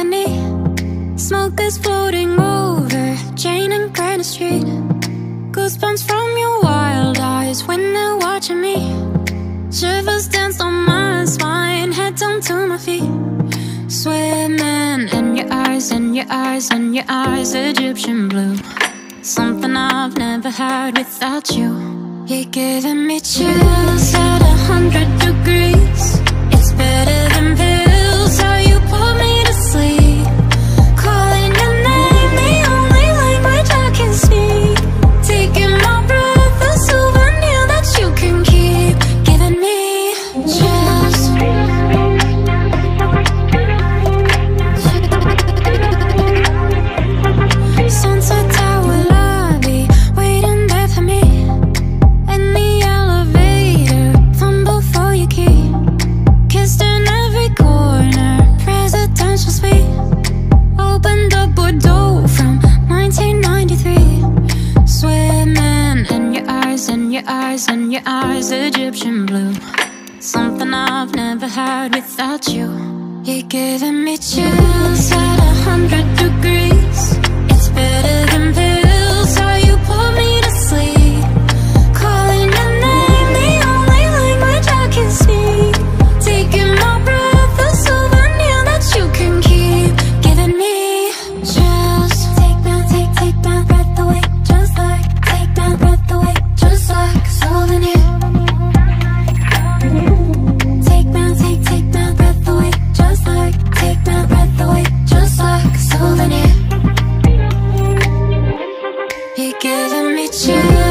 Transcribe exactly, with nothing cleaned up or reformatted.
balcony. Smoke is floating over Jane and Greenwich Street. Goosebumps from your wild eyes when they're watching me. Shivers danced on my spine, head down to my feet. Swimming in your eyes, in your eyes, in your eyes, Egyptian blue. Something I've never had without you. You're giving me chills at a hundred degrees. It's better than pills, how you put me to sleep. Calling your name, the only language I can speak. Taking my breath, a souvenir that you can keep. Giving me chills. Sunset Tower lobby, waiting there for me. In the elevator, fumble for your key. Kissed in every corner, presidential suite. Opened up Bordeaux from nineteen ninety-three. Swimming in your eyes, in your eyes, in your eyes, Egyptian blue. Something I've never had without you. You're giving me chills at a hundred degrees. It's better than pills, how you put me to sleep. Calling your name, the only language I can speak. Taking my breath, a souvenir that you can keep. Giving me chills. Take my, take, take my breath away, just like. Take my breath away, just like a souvenir. Take my, take, take my breath away, just like. Take my breath away, just like a souvenir. You're giving me chills.